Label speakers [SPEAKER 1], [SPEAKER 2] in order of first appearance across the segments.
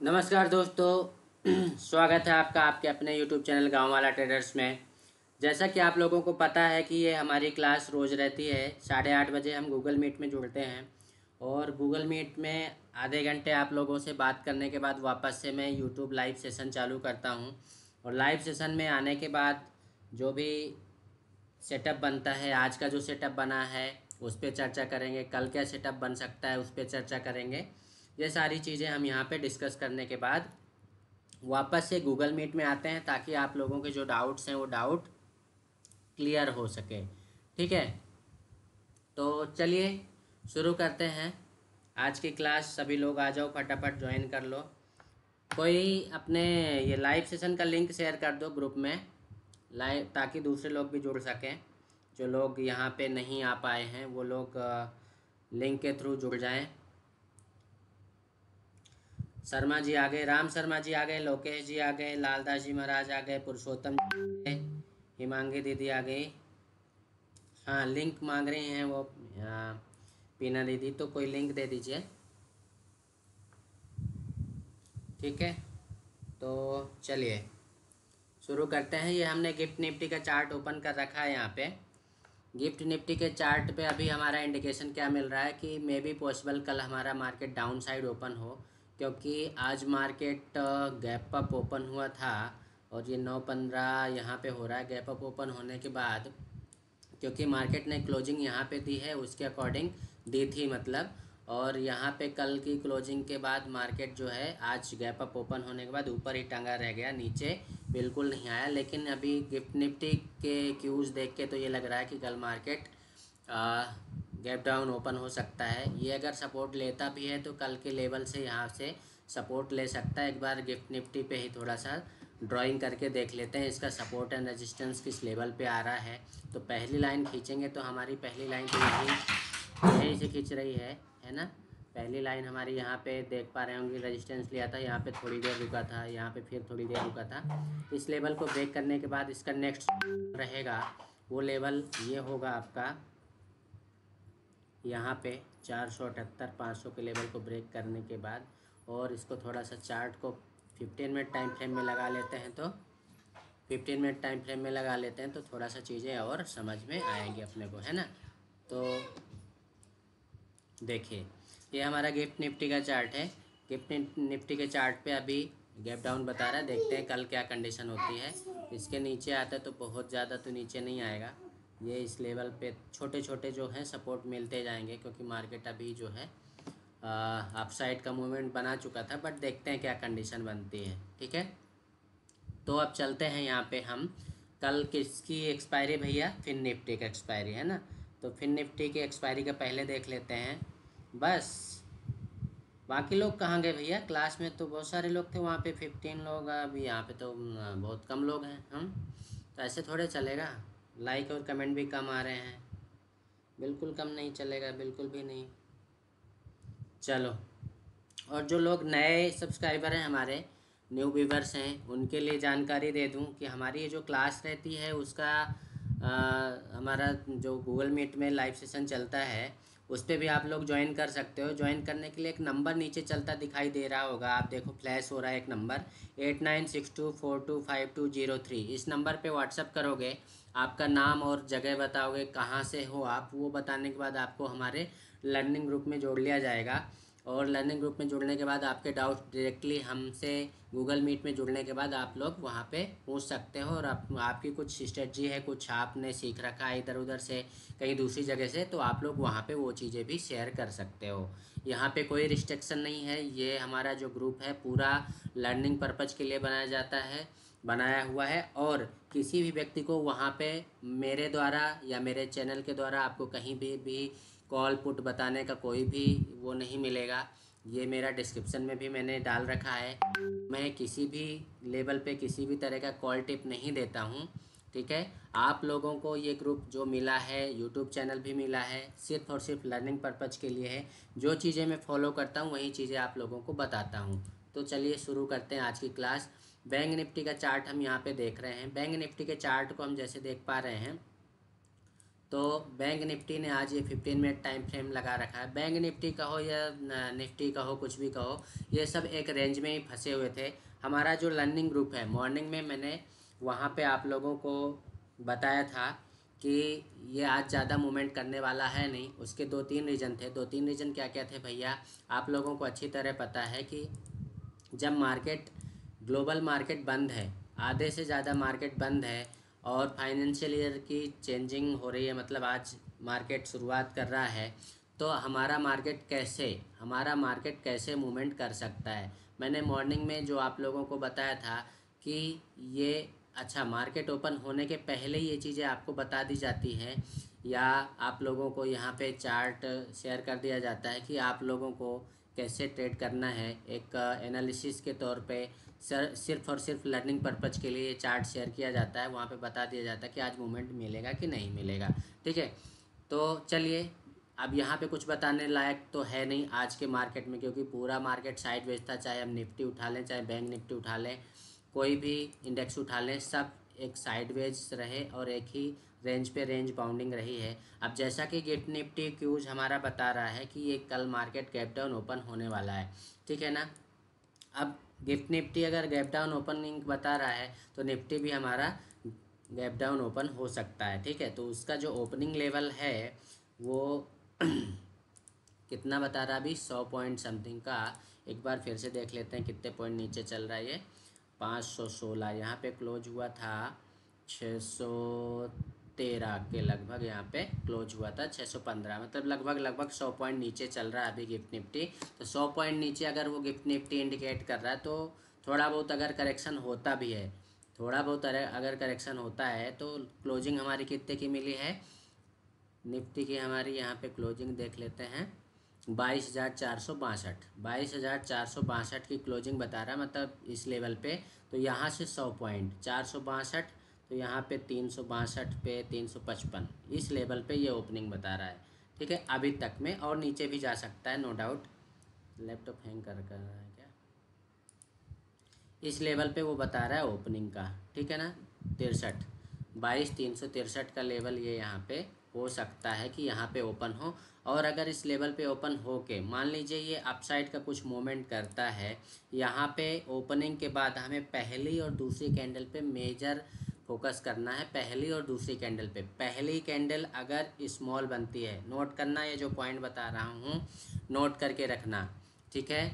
[SPEAKER 1] नमस्कार दोस्तों। स्वागत है आपका आपके अपने YouTube चैनल गांव वाला ट्रेडर्स में। जैसा कि आप लोगों को पता है कि ये हमारी क्लास रोज़ रहती है 8:30 बजे। हम गूगल मीट में जुड़ते हैं और गूगल मीट में आधे घंटे आप लोगों से बात करने के बाद वापस से मैं YouTube लाइव सेशन चालू करता हूँ। और लाइव सेशन में आने के बाद जो भी सेटअप बनता है, आज का जो सेटअप बना है उस पर चर्चा करेंगे, कल क्या सेटअप बन सकता है उस पर चर्चा करेंगे। ये सारी चीज़ें हम यहाँ पे डिस्कस करने के बाद वापस से गूगल मीट में आते हैं ताकि आप लोगों के जो डाउट्स हैं वो डाउट क्लियर हो सके। ठीक है, तो चलिए शुरू करते हैं आज की क्लास। सभी लोग आ जाओ, फटाफट ज्वाइन कर लो। कोई अपने ये लाइव सेशन का लिंक शेयर कर दो ग्रुप में लाइव, ताकि दूसरे लोग भी जुड़ सकें। जो लोग यहाँ पे नहीं आ पाए हैं वो लोग लिंक के थ्रू जुड़ जाएं। शर्मा जी आ गए, राम शर्मा जी आ गए, लोकेश जी आ गए, लालदास जी महाराज आ गए, पुरुषोत्तम जी आ गए, हिमांगी दीदी आ गई। हाँ, लिंक मांग रही हैं वो पीना दीदी, तो कोई लिंक दे दीजिए। ठीक है, तो चलिए शुरू करते हैं। ये हमने गिफ्ट निफ्टी का चार्ट ओपन कर रखा है। यहाँ पे गिफ्ट निफ्टी के चार्ट पे अभी हमारा इंडिकेशन क्या मिल रहा है कि मे बी पॉसिबल कल हमारा मार्केट डाउन साइड ओपन हो, क्योंकि आज मार्केट गैप अप ओपन हुआ था और ये 9:15 यहाँ पे हो रहा है। गैप अप ओपन होने के बाद क्योंकि मार्केट ने क्लोजिंग यहाँ पे दी है उसके अकॉर्डिंग दी थी मतलब, और यहाँ पे कल की क्लोजिंग के बाद मार्केट जो है आज गैप अप ओपन होने के बाद ऊपर ही टंगा रह गया, नीचे बिल्कुल नहीं आया। लेकिन अभी गिफ्ट निफ्टी के क्यूज़ देख के तो ये लग रहा है कि कल मार्केट गैप डाउन ओपन हो सकता है। ये अगर सपोर्ट लेता भी है तो कल के लेवल से यहाँ से सपोर्ट ले सकता है। एक बार गिफ्ट निफ्टी पे ही थोड़ा सा ड्राइंग करके देख लेते हैं इसका सपोर्ट एंड रेजिस्टेंस किस लेवल पे आ रहा है। तो पहली लाइन खींचेंगे तो हमारी पहली लाइन तो यही से खींच रही है ना। पहली लाइन हमारी यहाँ पे देख पा रहे होंगे, रेजिस्टेंस लिया था, यहाँ पे थोड़ी देर रुका था, यहाँ पे फिर थोड़ी देर रुका था। इस लेवल को ब्रेक करने के बाद इसका नेक्स्ट रहेगा वो लेवल ये होगा आपका यहाँ पे 478-500 के लेवल को ब्रेक करने के बाद। और इसको थोड़ा सा चार्ट को 15 मिनट टाइम फ्रेम में लगा लेते हैं, तो 15 मिनट टाइम फ्रेम में लगा लेते हैं तो थोड़ा सा चीज़ें और समझ में आएंगी अपने को, है ना। तो देखिए ये हमारा गिफ्ट निफ्टी का चार्ट है। गिफ्ट निफ्टी के चार्ट पे अभी गैप डाउन बता रहा है। देखते हैं कल क्या कंडीशन होती है। इसके नीचे आता है तो बहुत ज़्यादा तो नीचे नहीं आएगा। ये इस लेवल पे छोटे छोटे जो हैं सपोर्ट मिलते जाएंगे, क्योंकि मार्केट अभी जो है अपसाइड का मूवमेंट बना चुका था, बट देखते हैं क्या कंडीशन बनती है। ठीक है, तो अब चलते हैं यहाँ पे हम। कल किसकी एक्सपायरी भैया? फिन निफ्टी का एक्सपायरी है ना। तो फिन निफ्टी की एक्सपायरी का पहले देख लेते हैं बस। बाकी लोग कहाँ गए भैया? क्लास में तो बहुत सारे लोग थे, वहाँ पे 15 लोग, अभी यहाँ पे तो बहुत कम लोग हैं हम। तो ऐसे थोड़े चलेगा। लाइक और कमेंट भी कम आ रहे हैं, बिल्कुल कम नहीं चलेगा, बिल्कुल भी नहीं। चलो, और जो लोग नए सब्सक्राइबर हैं, हमारे न्यू व्यूवर्स हैं, उनके लिए जानकारी दे दूं कि हमारी ये जो क्लास रहती है उसका हमारा जो गूगल मीट में लाइव सेशन चलता है उस पर भी आप लोग ज्वाइन कर सकते हो। ज्वाइन करने के लिए एक नंबर नीचे चलता दिखाई दे रहा होगा, आप देखो फ्लैश हो रहा है एक नंबर 8962425203। इस नंबर पे व्हाट्सअप करोगे, आपका नाम और जगह बताओगे कहाँ से हो आप, वो बताने के बाद आपको हमारे लर्निंग ग्रुप में जोड़ लिया जाएगा। और लर्निंग ग्रुप में जुड़ने के बाद आपके डाउट डायरेक्टली हमसे गूगल मीट में जुड़ने के बाद आप लोग वहाँ पे पूछ सकते हो। और आपकी कुछ स्ट्रेटजी है, कुछ आपने सीख रखा है इधर उधर से, कहीं दूसरी जगह से, तो आप लोग वहाँ पे वो चीज़ें भी शेयर कर सकते हो। यहाँ पे कोई रिस्ट्रिक्शन नहीं है। ये हमारा जो ग्रुप है पूरा लर्निंग पर्पज़ के लिए बनाया हुआ है। और किसी भी व्यक्ति को वहाँ पे मेरे द्वारा या मेरे चैनल के द्वारा आपको कहीं भी कॉल पुट बताने का कोई भी वो नहीं मिलेगा। ये मेरा डिस्क्रिप्शन में भी मैंने डाल रखा है। मैं किसी भी लेवल पे किसी भी तरह का कॉल टिप नहीं देता हूँ। ठीक है, आप लोगों को ये ग्रुप जो मिला है, यूट्यूब चैनल भी मिला है, सिर्फ़ और सिर्फ लर्निंग पर्पज़ के लिए है। जो चीज़ें मैं फॉलो करता हूँ वही चीज़ें आप लोगों को बताता हूँ। तो चलिए शुरू करते हैं आज की क्लास। बैंक निफ्टी का चार्ट हम यहाँ पे देख रहे हैं। बैंक निफ्टी के चार्ट को हम जैसे देख पा रहे हैं, तो बैंक निफ्टी ने आज ये 15 मिनट टाइम फ्रेम लगा रखा है। बैंक निफ्टी कहो या निफ्टी कहो, कुछ भी कहो, ये सब एक रेंज में ही फंसे हुए थे। हमारा जो लर्निंग ग्रुप है, मॉर्निंग में मैंने वहाँ पे आप लोगों को बताया था कि ये आज ज़्यादा मूवमेंट करने वाला है नहीं। उसके 2-3 रीज़न थे। 2-3 रीज़न क्या क्या थे भैया, आप लोगों को अच्छी तरह पता है कि जब मार्केट, ग्लोबल मार्केट बंद है, आधे से ज़्यादा मार्केट बंद है और फाइनेंशियल ईयर की चेंजिंग हो रही है, मतलब आज मार्केट शुरुआत कर रहा है, तो हमारा मार्केट कैसे मूवमेंट कर सकता है। मैंने मॉर्निंग में जो आप लोगों को बताया था कि ये अच्छा मार्केट ओपन होने के पहले ये चीज़ें आपको बता दी जाती हैं, या आप लोगों को यहाँ पे चार्ट शेयर कर दिया जाता है कि आप लोगों को कैसे ट्रेड करना है। एक एनालिसिस के तौर पे सिर्फ और सिर्फ लर्निंग पर्पज़ के लिए ये चार्ट शेयर किया जाता है। वहाँ पे बता दिया जाता है कि आज मूवमेंट मिलेगा कि नहीं मिलेगा। ठीक है, तो चलिए, अब यहाँ पे कुछ बताने लायक तो है नहीं आज के मार्केट में, क्योंकि पूरा मार्केट साइडवेज था। चाहे हम निफ्टी उठा लें, चाहे बैंक निफ्टी उठा लें, कोई भी इंडेक्स उठा लें, सब एक साइडवेज रहे और एक ही रेंज पे रेंज बाउंडिंग रही है। अब जैसा कि गिफ्ट निफ्टी क्यूज हमारा बता रहा है कि ये कल मार्केट गैप डाउन ओपन होने वाला है, ठीक है ना। अब गिफ्ट निफ्टी अगर गैप डाउन ओपनिंग बता रहा है तो निफ्टी भी हमारा गैप डाउन ओपन हो सकता है, ठीक है। तो उसका जो ओपनिंग लेवल है वो कितना बता रहा है अभी, 100 पॉइंट समथिंग का। एक बार फिर से देख लेते हैं कितने पॉइंट नीचे चल रहा है ये। 516 यहाँ पे क्लोज हुआ था, 613 के लगभग यहाँ पे क्लोज हुआ था, 615, मतलब लगभग 100 पॉइंट नीचे चल रहा है अभी गिफ्ट निफ्टी। तो 100 पॉइंट नीचे अगर वो गिफ्ट निफ्टी इंडिकेट कर रहा है, तो थोड़ा बहुत अगर करेक्शन होता भी है, थोड़ा बहुत अगर करेक्शन होता है, तो क्लोजिंग हमारी कितने की मिली है निफ्टी की, हमारी यहाँ पे क्लोजिंग देख लेते हैं, 22,462 की क्लोजिंग बता रहा है, मतलब इस लेवल पे। तो यहाँ से 100 पॉइंट 462, तो यहाँ पे 362 पे 355, इस लेवल पे ये ओपनिंग बता रहा है, ठीक है। अभी तक में और नीचे भी जा सकता है, नो डाउट। लैपटॉप हैंग कर रहा है क्या, इस लेवल पे वो बता रहा है ओपनिंग का, ठीक है ना। 23 का लेवल ये यहाँ पे हो सकता है कि यहाँ पे ओपन हो। और अगर इस लेवल पे ओपन हो के मान लीजिए ये अपसाइड का कुछ मूवमेंट करता है, यहाँ पे ओपनिंग के बाद हमें पहली और दूसरी कैंडल पे मेजर फोकस करना है। पहली और दूसरी कैंडल पे, पहली कैंडल अगर स्मॉल बनती है, नोट करना, ये जो पॉइंट बता रहा हूँ नोट करके रखना, ठीक है।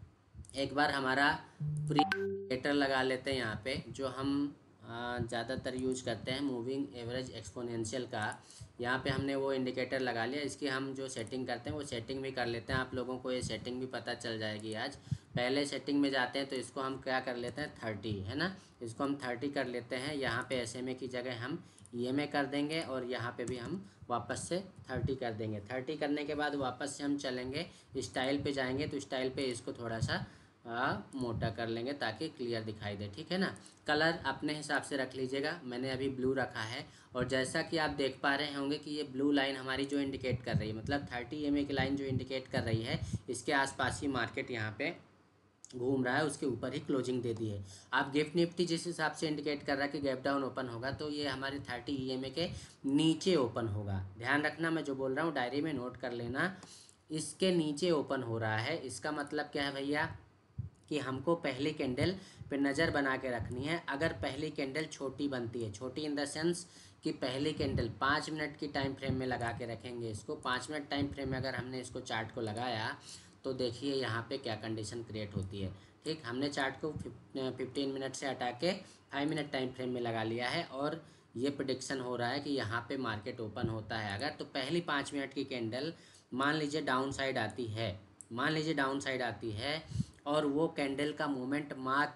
[SPEAKER 1] एक बार हमारा प्री इंडिकेटर लगा लेते हैं यहाँ पे, जो हम ज़्यादातर यूज करते हैं, मूविंग एवरेज एक्सपोनेंशियल का। यहाँ पे हमने वो इंडिकेटर लगा लिया। इसकी हम जो सेटिंग करते हैं वो सेटिंग भी कर लेते हैं, आप लोगों को ये सेटिंग भी पता चल जाएगी आज। पहले सेटिंग में जाते हैं तो इसको हम क्या कर लेते हैं, 30 है ना, इसको हम 30 कर लेते हैं। यहाँ पे SMA की जगह हम EMA कर देंगे और यहाँ पे भी हम वापस से 30 कर देंगे। 30 करने के बाद वापस से हम चलेंगे, स्टाइल पे जाएंगे, तो स्टाइल पे इसको थोड़ा सा मोटा कर लेंगे ताकि क्लियर दिखाई दे, ठीक है ना। कलर अपने हिसाब से रख लीजिएगा, मैंने अभी ब्लू रखा है। और जैसा कि आप देख पा रहे होंगे कि ये ब्लू लाइन हमारी जो इंडिकेट कर रही है, मतलब 30 EMA की लाइन जो इंडिकेट कर रही है, इसके आसपास ही मार्केट यहाँ पे घूम रहा है, उसके ऊपर ही क्लोजिंग दे दी है। आप गिफ्ट निफ्टी जिस हिसाब से इंडिकेट कर रहा है कि गैप डाउन ओपन होगा, तो ये हमारे 30 EMA के नीचे ओपन होगा। ध्यान रखना, मैं जो बोल रहा हूँ डायरी में नोट कर लेना, इसके नीचे ओपन हो रहा है। इसका मतलब क्या है भैया कि हमको पहली कैंडल पे नज़र बना के रखनी है। अगर पहली कैंडल छोटी बनती है, छोटी इन द सेंस कि पहली कैंडल 5 मिनट की टाइम फ्रेम में लगा के रखेंगे इसको, 5 मिनट टाइम फ्रेम में अगर हमने इसको चार्ट को लगाया, तो देखिए यहाँ पे क्या कंडीशन क्रिएट होती है। ठीक, हमने चार्ट को 15 मिनट से हटा के 5 मिनट टाइम फ्रेम में लगा लिया है, और ये प्रेडिक्शन हो रहा है कि यहाँ पे मार्केट ओपन होता है अगर, तो पहली 5 मिनट की कैंडल मान लीजिए डाउन साइड आती है, मान लीजिए डाउन साइड आती है, और वो कैंडल का मूवमेंट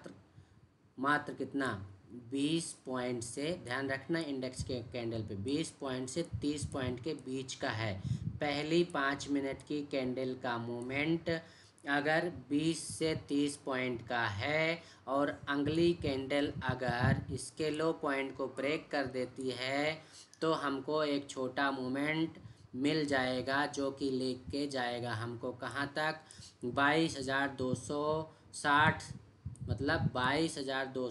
[SPEAKER 1] मात्र कितना, 20 पॉइंट से, ध्यान रखना इंडेक्स के कैंडल पे 20 पॉइंट से 30 पॉइंट के बीच का है। पहली 5 मिनट की कैंडल का मूवमेंट अगर 20 से 30 पॉइंट का है, और अगली कैंडल अगर इसके लो पॉइंट को ब्रेक कर देती है, तो हमको एक छोटा मूवमेंट मिल जाएगा, जो कि लेके जाएगा हमको कहाँ तक, 22,260, मतलब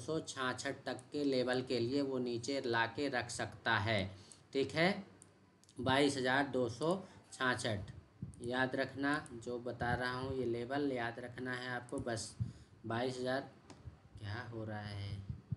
[SPEAKER 1] 22,266 तक के लेवल के लिए वो नीचे ला के रख सकता है, ठीक है। 22,266। याद रखना, जो बता रहा हूँ ये लेवल याद रखना है आपको बस। 22,000 क्या हो रहा है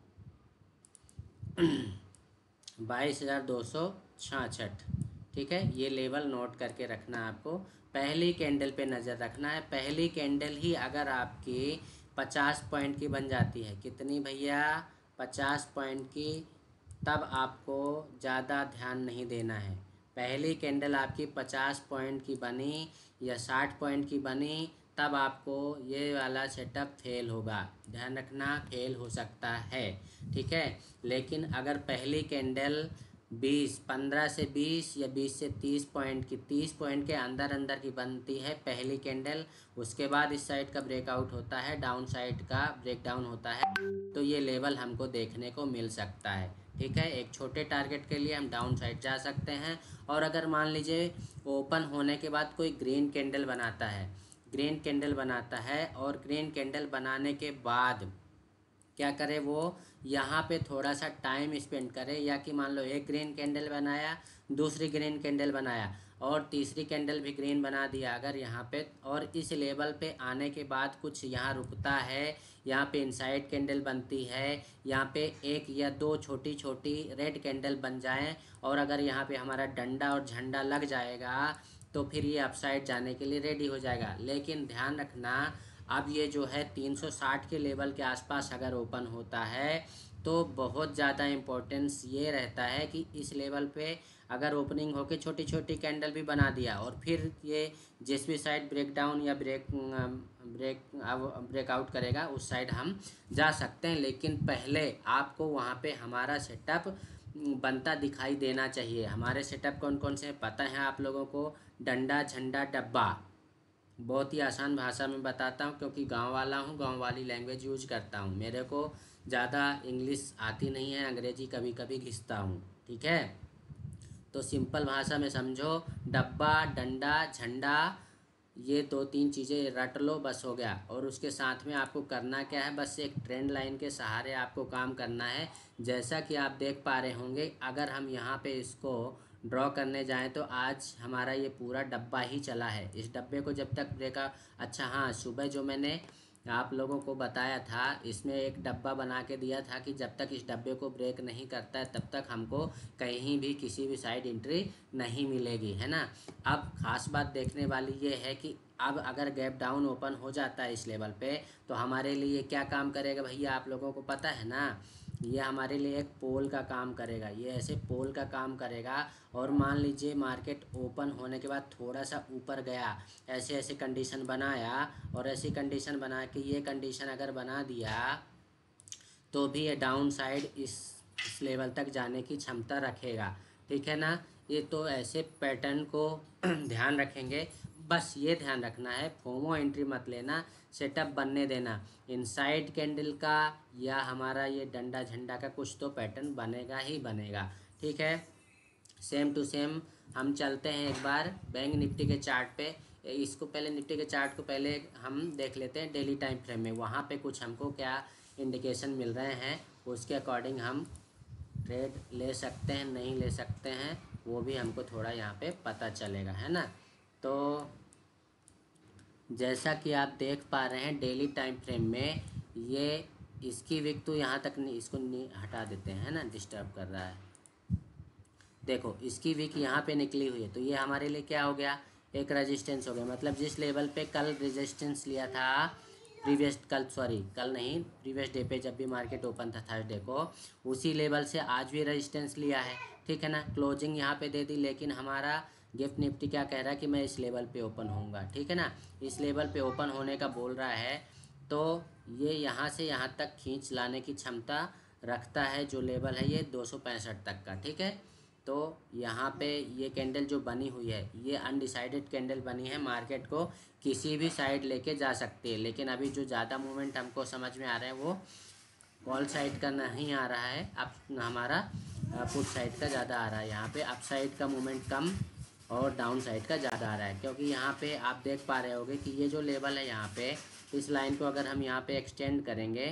[SPEAKER 1] 22,266। ठीक है, ये लेवल नोट करके रखना आपको। पहली कैंडल पे नज़र रखना है। पहली कैंडल ही अगर आपकी 50 पॉइंट की बन जाती है, कितनी भैया 50 पॉइंट की, तब आपको ज़्यादा ध्यान नहीं देना है। पहली कैंडल आपकी 50 पॉइंट की बनी या 60 पॉइंट की बनी, तब आपको ये वाला सेटअप फेल होगा। ध्यान रखना, फेल हो सकता है। ठीक है, लेकिन अगर पहली कैंडल 15 से 20 या 20 से 30 पॉइंट की, 30 पॉइंट के अंदर अंदर की बनती है पहली कैंडल, उसके बाद इस साइड का ब्रेकआउट होता है, डाउन साइड का ब्रेकडाउन होता है, तो ये लेवल हमको देखने को मिल सकता है। ठीक है, एक छोटे टारगेट के लिए हम डाउन साइड जा सकते हैं। और अगर मान लीजिए ओपन होने के बाद कोई ग्रीन कैंडल बनाता है, ग्रीन कैंडल बनाता है और ग्रीन कैंडल बनाने के बाद क्या करे, वो यहाँ पे थोड़ा सा टाइम स्पेंड करे, या कि मान लो एक ग्रीन कैंडल बनाया, दूसरी ग्रीन कैंडल बनाया और तीसरी कैंडल भी ग्रीन बना दिया अगर यहाँ पे, और इस लेवल पे आने के बाद कुछ यहाँ रुकता है, यहाँ पे इनसाइड कैंडल बनती है, यहाँ पे एक या दो छोटी छोटी रेड कैंडल बन जाएं, और अगर यहाँ पे हमारा डंडा और झंडा लग जाएगा तो फिर ये अपसाइड जाने के लिए रेडी हो जाएगा। लेकिन ध्यान रखना, अब ये जो है 360 के लेवल के आसपास अगर ओपन होता है तो बहुत ज़्यादा इम्पोर्टेंस ये रहता है कि इस लेवल पे अगर ओपनिंग होके छोटी छोटी कैंडल भी बना दिया और फिर ये जिस भी साइड ब्रेक डाउन या ब्रेकआउट करेगा उस साइड हम जा सकते हैं। लेकिन पहले आपको वहाँ पे हमारा सेटअप बनता दिखाई देना चाहिए। हमारे सेटअप कौन कौन से पता है आप लोगों को? डंडा, झंडा, डब्बा। बहुत ही आसान भाषा में बताता हूँ क्योंकि गांव वाला हूँ, गांव वाली लैंग्वेज यूज करता हूँ। मेरे को ज़्यादा इंग्लिश आती नहीं है, अंग्रेजी कभी कभी घिसता हूँ। ठीक है, तो सिंपल भाषा में समझो, डब्बा, डंडा, झंडा, ये दो तीन चीज़ें रट लो बस हो गया। और उसके साथ में आपको करना क्या है, बस एक ट्रेंड लाइन के सहारे आपको काम करना है। जैसा कि आप देख पा रहे होंगे, अगर हम यहाँ पे इसको ड्रॉ करने जाएं तो आज हमारा ये पूरा डब्बा ही चला है। इस डब्बे को जब तक ब्रेका, अच्छा हाँ, सुबह जो मैंने आप लोगों को बताया था, इसमें एक डब्बा बना के दिया था कि जब तक इस डब्बे को ब्रेक नहीं करता है तब तक हमको कहीं भी किसी भी साइड एंट्री नहीं मिलेगी, है ना। अब ख़ास बात देखने वाली ये है कि अब अगर गैप डाउन ओपन हो जाता है इस लेवल पे तो हमारे लिए क्या काम करेगा भैया, आप लोगों को पता है ना। ये हमारे लिए एक पोल का काम करेगा, ये ऐसे पोल का काम करेगा। और मान लीजिए मार्केट ओपन होने के बाद थोड़ा सा ऊपर गया, ऐसे ऐसे कंडीशन बनाया, और ऐसी कंडीशन बना के ये कंडीशन अगर बना दिया तो भी ये डाउन साइड इस लेवल तक जाने की क्षमता रखेगा। ठीक है ना। ये तो ऐसे पैटर्न को ध्यान रखेंगे। बस ये ध्यान रखना है, फोमो एंट्री मत लेना, सेटअप बनने देना। इनसाइड कैंडल का या हमारा ये डंडा झंडा का कुछ तो पैटर्न बनेगा ही बनेगा। ठीक है, सेम टू सेम हम चलते हैं एक बार बैंक निफ्टी के चार्ट पे। इसको पहले निफ्टी के चार्ट को पहले हम देख लेते हैं डेली टाइम फ्रेम में, वहाँ पे कुछ हमको क्या इंडिकेशन मिल रहे हैं, उसके अकॉर्डिंग हम ट्रेड ले सकते हैं नहीं ले सकते हैं, वो भी हमको थोड़ा यहाँ पे पता चलेगा, है ना। तो जैसा कि आप देख पा रहे हैं डेली टाइम फ्रेम में, ये इसकी विक तो यहाँ तक नहीं, इसको नहीं हटा देते हैं, है ना, डिस्टर्ब कर रहा है। देखो इसकी विक यहाँ पे निकली हुई है, तो ये हमारे लिए क्या हो गया, एक रेजिस्टेंस हो गया। मतलब जिस लेवल पे कल रेजिस्टेंस लिया था, कल नहीं, प्रीवियस डे पे जब भी मार्केट ओपन था थर्सडे को, उसी लेवल से आज भी रेजिस्टेंस लिया है। ठीक है ना, क्लोजिंग यहाँ पे दे दी, लेकिन हमारा गिफ्ट निफ्टी क्या कह रहा है कि मैं इस लेवल पे ओपन होऊंगा। ठीक है ना, इस लेवल पे ओपन होने का बोल रहा है, तो ये यहाँ से यहाँ तक खींच लाने की क्षमता रखता है। जो लेवल है ये 265 तक का। ठीक है, तो यहाँ पे ये कैंडल जो बनी हुई है, ये अनडिसाइडेड कैंडल बनी है, मार्केट को किसी भी साइड लेके जा सकती है। लेकिन अभी जो ज़्यादा मूवमेंट हमको समझ में आ रहा है वो कॉल साइड का नहीं आ रहा है, अब हमारा पुट साइड का ज़्यादा आ रहा है। यहाँ पे अप साइड का मूवमेंट कम और डाउन साइड का ज़्यादा आ रहा है, क्योंकि यहाँ पे आप देख पा रहे होगे कि ये जो लेवल है यहाँ पे, इस लाइन को अगर हम यहाँ पे एक्सटेंड करेंगे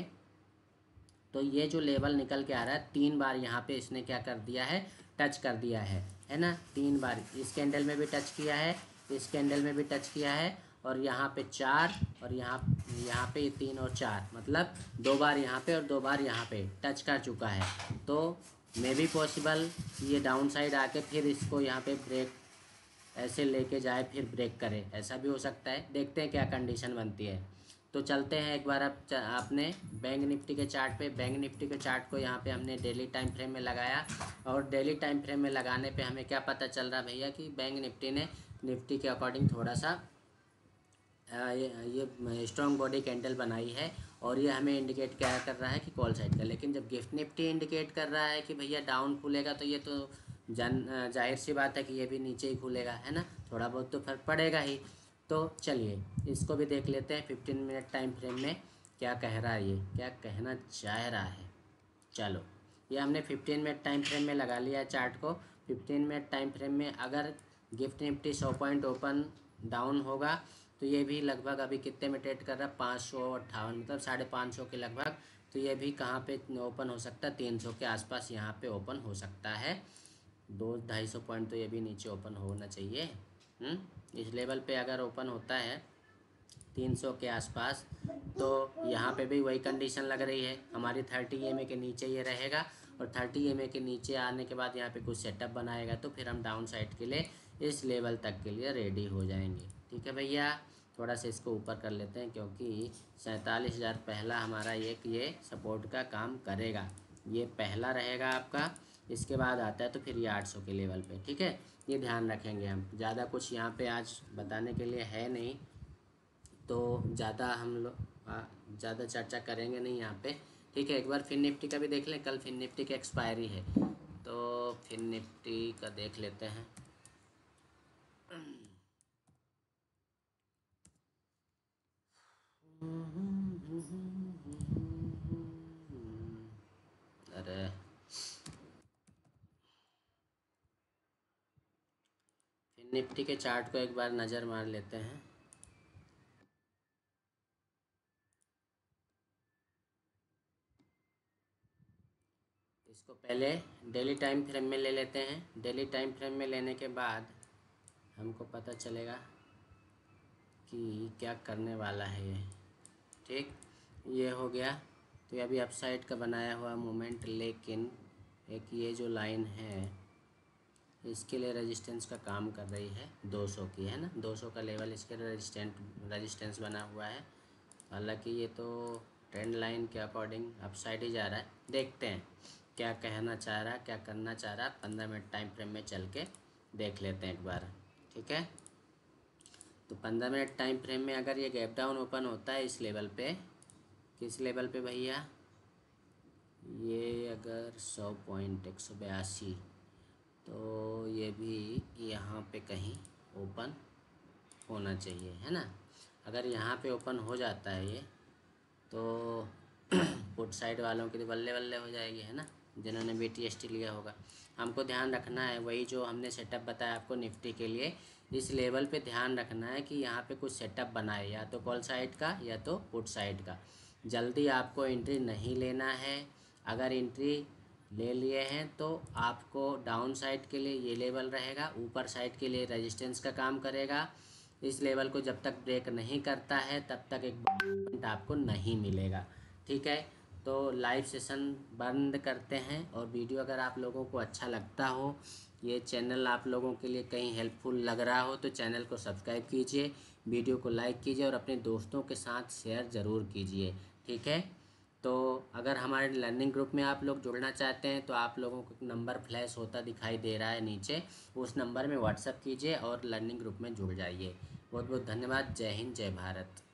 [SPEAKER 1] तो ये जो लेवल निकल के आ रहा है, 3 बार यहाँ पे इसने क्या कर दिया है, टच कर दिया है। है ना, 3 बार इस कैंडल में भी टच किया है, इस कैंडल में भी टच किया है, और यहाँ पे 4, और यहाँ पे 3 और 4, मतलब 2 बार यहाँ पे और 2 बार यहाँ पे टच कर चुका है। तो मे बी पॉसिबल ये डाउन साइड आके फिर इसको यहाँ पे ब्रेक ऐसे लेके जाए फिर ब्रेक करे, ऐसा भी हो सकता है। देखते हैं क्या कंडीशन बनती है। तो चलते हैं एक बार अब आपने बैंक निफ्टी के चार्ट पे। बैंक निफ्टी के चार्ट को यहाँ पे हमने डेली टाइम फ्रेम में लगाया, और डेली टाइम फ्रेम में लगाने पे हमें क्या पता चल रहा भैया कि बैंक निफ्टी ने निफ्टी के अकॉर्डिंग थोड़ा सा ये स्ट्रॉन्ग बॉडी कैंडल बनाई है, और ये हमें इंडिकेट क्या कर रहा है कि कॉल साइड का। लेकिन जब गिफ्ट निफ्टी इंडिकेट कर रहा है कि भैया डाउन खुलेगा, तो ये तो जाहिर सी बात है कि ये भी नीचे ही खुलेगा, है ना, थोड़ा बहुत तो फर्क पड़ेगा ही। तो चलिए इसको भी देख लेते हैं 15 मिनट टाइम फ्रेम में क्या कह रहा है, ये क्या कहना चाह रहा है। चलो, ये हमने 15 मिनट टाइम फ्रेम में लगा लिया है चार्ट को। 15 मिनट टाइम फ्रेम में अगर gift Nifty 100 point open down होगा, तो ये भी लगभग अभी कितने में ट्रेड कर रहा है, 558, मतलब 550 के लगभग। तो ये भी कहाँ पे ओपन हो सकता है, 300 के आसपास यहाँ पे ओपन हो सकता है। 200-250 पॉइंट तो ये भी नीचे ओपन होना चाहिए। इस लेवल पे अगर ओपन होता है 300 के आसपास, तो यहाँ पे भी वही कंडीशन लग रही है हमारी। 30 EMA के नीचे ये रहेगा, और 30 EMA के नीचे आने के बाद यहाँ पे कुछ सेटअप बनाएगा, तो फिर हम डाउन साइड के लिए इस लेवल तक के लिए रेडी हो जाएंगे। ठीक है भैया, थोड़ा सा इसको ऊपर कर लेते हैं, क्योंकि 47,000 पहला हमारा ये सपोर्ट का काम करेगा। ये पहला रहेगा आपका, इसके बाद आता है तो फिर ये 800 के लेवल पे। ठीक है, ये ध्यान रखेंगे हम। ज़्यादा कुछ यहाँ पे आज बताने के लिए है नहीं, तो ज़्यादा हम लोग ज़्यादा चर्चा करेंगे नहीं यहाँ पे। ठीक है, एक बार फिन निफ्टी का भी देख लें। कल फिन निफ्टी की एक्सपायरी है, तो फिन निफ्टी का देख लेते हैं। अरे फिन निफ्टी के चार्ट को एक बार नज़र मार लेते हैं। इसको पहले डेली टाइम फ्रेम में ले लेते हैं। डेली टाइम फ्रेम में लेने के बाद हमको पता चलेगा कि क्या करने वाला है ये। ठीक, ये हो गया। तो ये अभी अपसाइड का बनाया हुआ मूवमेंट, लेकिन एक ये जो लाइन है इसके लिए रेजिस्टेंस का काम कर रही है, 200 की, है ना। 200 का लेवल इसके लिए रेजिस्टेंस बना हुआ है। हालांकि ये तो ट्रेंड लाइन के अकॉर्डिंग अपसाइड ही जा रहा है। देखते हैं क्या कहना चाह रहा है, क्या करना चाह रहा है। 15 मिनट टाइम फ्रेम में चल के देख लेते हैं एक बार। ठीक है, तो 15 मिनट टाइम फ्रेम में अगर ये गैप डाउन ओपन होता है इस लेवल पे, किस लेवल पे भैया, ये अगर 100 पॉइंट 182, तो ये भी यहाँ पे कहीं ओपन होना चाहिए, है ना। अगर यहाँ पे ओपन हो जाता है ये, तो पुट साइड वालों की तो बल्ले बल्ले हो जाएगी, है ना, जिन्होंने BTST लिया होगा। हमको ध्यान रखना है वही जो हमने सेटअप बताया आपको निफ्टी के लिए। इस लेवल पे ध्यान रखना है कि यहाँ पे कुछ सेटअप बनाए, या तो कॉल साइड का या तो पुट साइड का। जल्दी आपको एंट्री नहीं लेना है। अगर एंट्री ले लिए हैं तो आपको डाउन साइड के लिए ये लेवल रहेगा, ऊपर साइड के लिए रेजिस्टेंस का काम करेगा। इस लेवल को जब तक ब्रेक नहीं करता है तब तक एक पॉइंट आपको नहीं मिलेगा। ठीक है, तो लाइव सेशन बंद करते हैं। और वीडियो अगर आप लोगों को अच्छा लगता हो, ये चैनल आप लोगों के लिए कहीं हेल्पफुल लग रहा हो, तो चैनल को सब्सक्राइब कीजिए, वीडियो को लाइक कीजिए, और अपने दोस्तों के साथ शेयर ज़रूर कीजिए। ठीक है, तो अगर हमारे लर्निंग ग्रुप में आप लोग जुड़ना चाहते हैं, तो आप लोगों को नंबर फ्लैश होता दिखाई दे रहा है नीचे, उस नंबर में व्हाट्सएप कीजिए और लर्निंग ग्रुप में जुड़ जाइए। बहुत बहुत धन्यवाद। जय हिंद, जय भारत।